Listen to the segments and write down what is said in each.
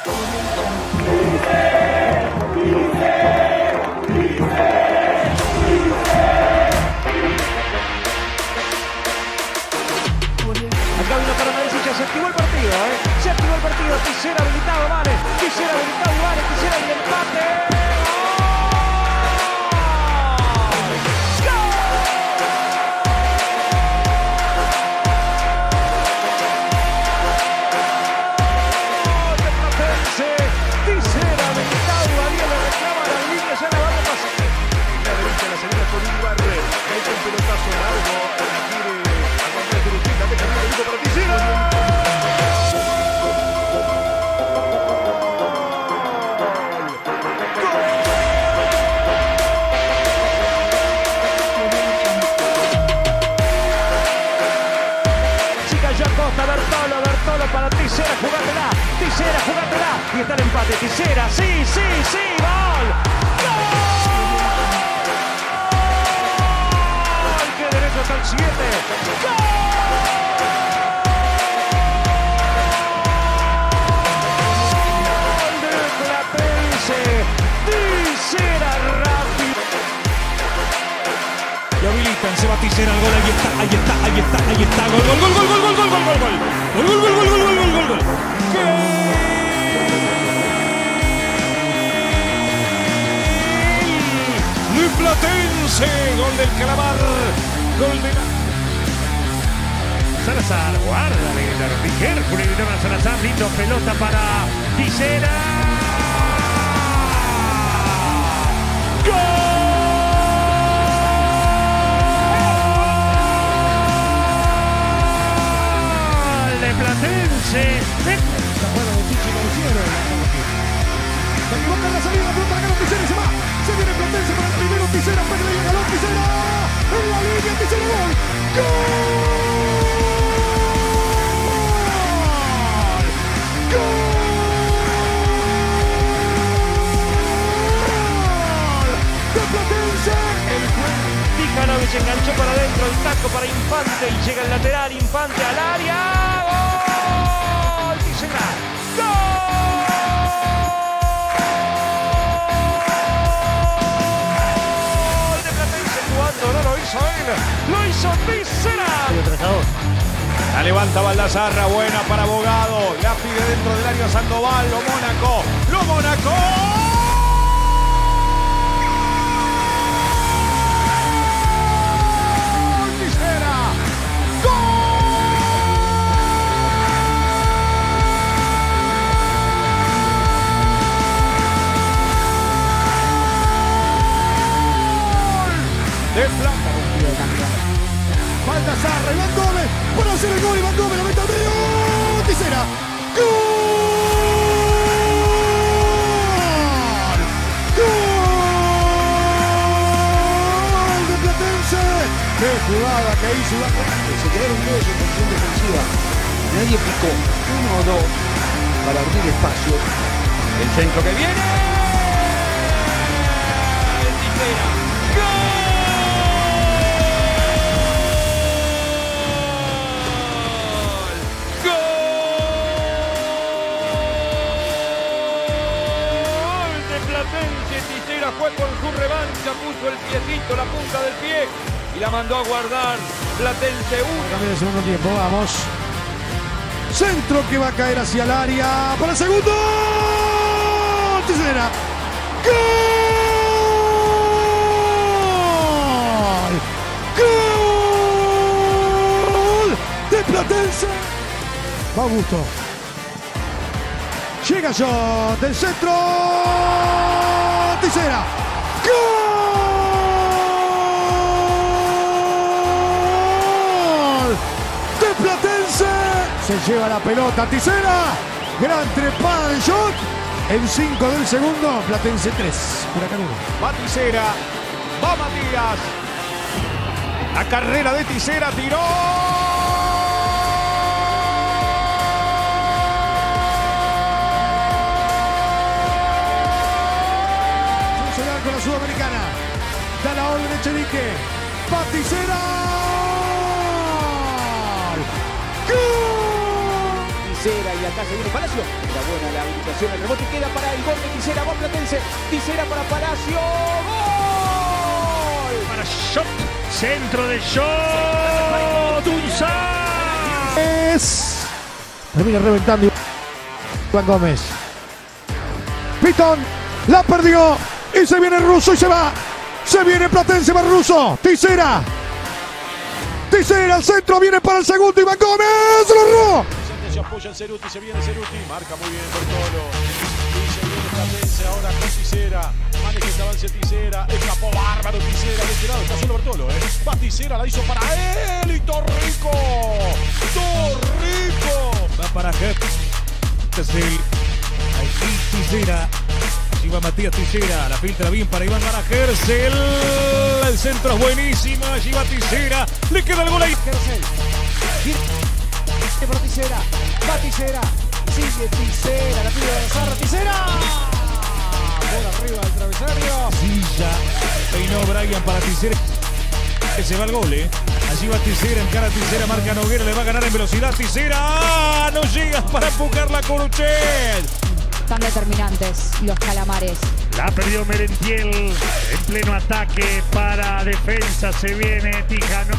Acá vino para Messi, ya se activó el partido, Se activó el partido, Tisera habilitado, vale. Tisera habilitado, vale. Tisera y el empate. Bertolo para Tisera, jugátela, y está el empate, Tisera, sí, gol, que derecho hasta el 7, gol de Platense, Tisera rápido. Lo habilitan, se va Tisera al gol, ahí está, gol. Luis Platense, gol del Calamar, gol de Salazar, guarda, le gritaron, Hércules, le gritaron a Salazar, lindo pelota para Tisera. Platense. Esta jugada de Chichi lo hicieron. Se equivoca en la salida, pelota la ganó Tisera y se va. Se viene Platense para el primero, Tisera, para que le ganó Tisera. En la línea, Tisera, gol. ¡Gol! ¡De Platense! Tijanovic enganchó para adentro, el taco para Infante y llega el lateral, Infante al área. ¡Gol! Tisera. ¡Gol! De Platense jugando, no lo hizo él, lo hizo Tisera. La levanta Baldassarra, buena para Abogado, la pide dentro del área Sandoval, lo Mónaco. De plata. Baldassarra, Iván Gómez, para hacer el gol, Iván Gómez, la mete al medio, Tisera, ¡gol! ¡Gol de Platense! ¡Qué jugada que hizo Iván Gómez! Se quedaron todos en posición defensiva, nadie picó, 1 o 2 para abrir espacio. El centro que viene. Tisera. Tisera fue con su revancha, puso el piecito, la punta del pie y la mandó a guardar. Platense 1. Cambio de segundo tiempo, vamos. Centro que va a caer hacia el área para el segundo. Tisera. ¡Gol! ¡Gol! De Platense. Va Augusto. Llega John del centro. Tisera. ¡Gol! De Platense. Se lleva la pelota Tisera. Gran trepada de John. En 5 del segundo. Platense 3. Huracán 1. Va Tisera. Va Matías. La carrera de Tisera tiró. Con la Sudamericana. Da la orden Echenique. Va Tisera. ¡Gol! Tisera y acá se viene Palacio. Era buena la habilitación, el rebote queda para el gol de Tisera, va Platense. Tisera para Palacio. ¡Gol! Para Shot, centro de Shot. Tunzán. Termina reventando Iván Gómez. Pitón la perdió y se viene el ruso y se va. Se viene Platense, va Russo. Tisera. Tisera al centro, viene para el segundo Iván Gómez. ¡Lo erró! Se apoya en Ceruti, se viene Ceruti, marca muy bien Bertolo. Y se viene Platense ahora con Tisera. Maneja este avance Tisera, escapó bárbaro Tisera de este lado, está solo Bertolo, Va Tisera, la hizo para él y Torrico. Torrico. Va para Jeff. Ahí Tisera. Allí va Matías Tisera. La filtra bien para Iván Mara Gersel. El centro es buenísimo. Allí va Tisera. Le queda el gol ahí. Gersel. Para Tisera. Va Tisera. Sigue Tisera. La pide de Zarra. Tisera. Por arriba del travesaño. Silla. Peinó Brian para Tisera. Que se va el gol, Allí va Tisera, encara Tisera, marca Noguera, le va a ganar en velocidad Tisera. ¡Ah! No llega para empujar la Curuchet. Tan determinantes los calamares. La perdió Merentiel en pleno ataque para defensa. Se viene Tijano.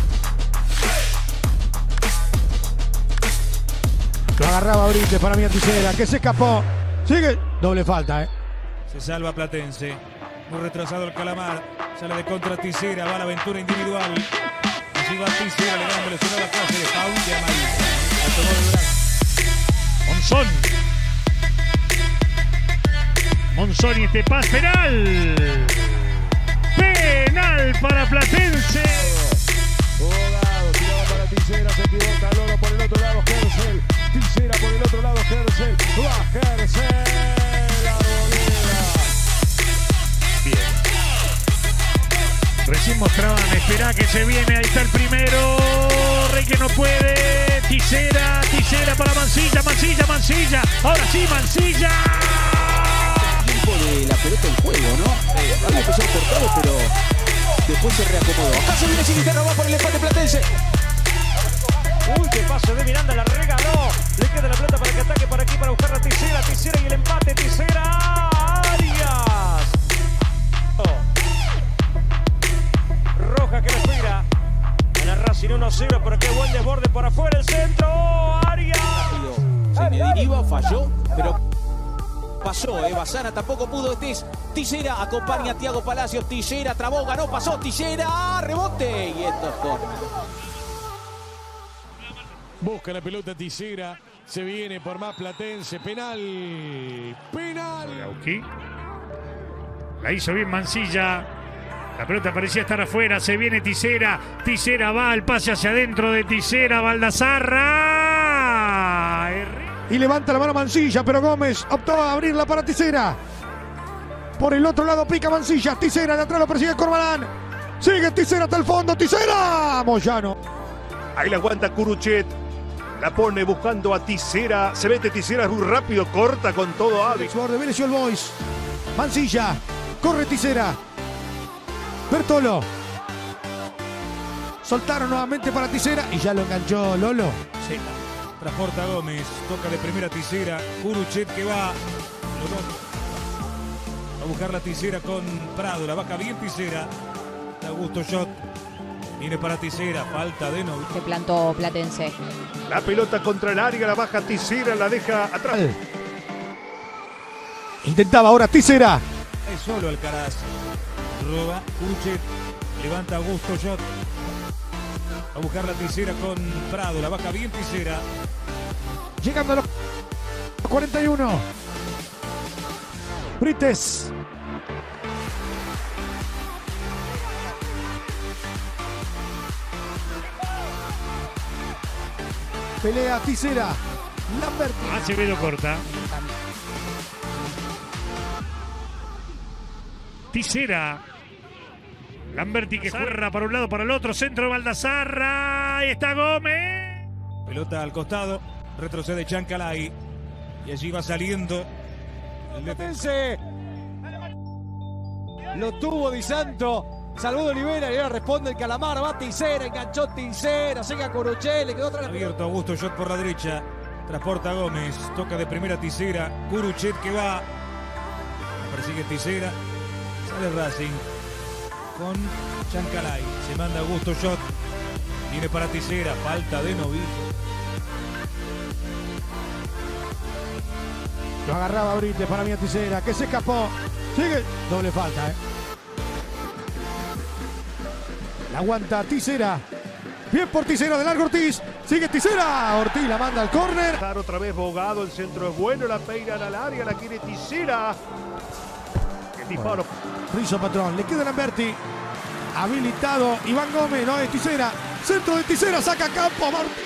Lo agarraba Brites para mí a Tisera, que se escapó. Sigue. Doble falta, Se salva Platense. Muy retrasado el Calamar. Sale de contra Tisera. Va a la aventura individual. Allí va Tisera. Le gana velocidad a Cáceres. Foul de Amarillo. La tomó de brazo. Monzón. Monzón y este pase penal. Penal para Platense. Jugado, tirado para Tisera, se equivoca Lolo por el otro lado, Gersel. Tisera por el otro lado, Gersel. Va Gersel. Arboleda. Bien. Recién mostraban, espera que se viene, ahí está el primero. Rey que no puede. Tisera, Tisera para Mancilla, Mancilla, Mancilla. Ahora sí, Mancilla. De la pelota en juego, ¿no? Había empezado cortado, pero después se reacomodó. Acá se viene Sinisterra, va por el empate Platense. Uy, qué pase de Miranda, la regaló. Le queda la pelota para que ataque para aquí, para buscar a Tisera, Tisera y el empate, Tisera. Arias. Roja que lo espera. En la Racing 1-0, pero qué buen desborde por afuera, el centro. Arias. Se me deriva, falló, pero pasó, Bazana tampoco pudo. Tisera acompaña a Thiago Palacios. Tisera trabó, ganó, pasó. Tisera, rebote. Y esto es corto. Busca la pelota Tisera. Se viene por más Platense. Penal. Penal. Lauqui. La hizo bien Mancilla. La pelota parecía estar afuera. Se viene Tisera. Tisera va, el pase hacia adentro de Tisera. Baldassarra. Y levanta la mano Mancilla, pero Gómez optó a abrirla para Tisera. Por el otro lado pica Mancilla. Tisera de atrás lo persigue Corbalán. Sigue Tisera hasta el fondo. Tisera. Moyano. Ahí la aguanta Curuchet. La pone buscando a Tisera. Se mete Tisera muy rápido. Corta con todo hábil. Jugador de Vélez y All Boys. Mancilla. Corre Tisera. Bertolo. Soltaron nuevamente para Tisera. Y ya lo enganchó Lolo. Sí. Transporta Gómez, toca de primera Tisera, Curuchet que va a buscar la Tisera con Prado, la baja bien Tisera, de Augusto Shot, viene para Tisera, falta de Novi. Se plantó Platense. La pelota contra el área, la baja Tisera, la deja atrás. Intentaba ahora Tisera. Es solo Alcaraz, roba Curuchet, levanta Augusto Shot, a buscar la Tisera con Prado, la baja bien Tisera. Llegando a los 41. Brites. Pelea Tisera. Lamberti. Acevedo corta. Tisera. Lamberti que juega para un lado, para el otro. Centro de Baldassarra. Ahí está Gómez. Pelota al costado. Retrocede Chancalay. Y allí va saliendo el Platense. Lo tuvo Di Santo. Salvó de Olivera y ahora responde el Calamar. Va Tisera, enganchó Tisera. Llega Curuchet, le quedó otra vez. abierto Augusto Shot por la derecha. Transporta Gómez. Toca de primera Tisera. Curuchet que va. Persigue Tisera. Sale Racing. Con Chancalay. Se manda Augusto Shot. Viene para Tisera. Falta de Novillo. Lo agarraba Brites para mí a Tisera, que se escapó. Sigue. Doble falta, La aguanta Tisera. Bien por Tisera de largo Ortiz. Sigue Tisera. Ortiz la manda al córner. Otra vez Bogado, el centro es bueno, la peinan al área, la quiere Tisera. El disparo. Rizzo Patrón, le queda Lamberti. Habilitado Iván Gómez, no es Tisera. Centro de Tisera, saca a campo Martín.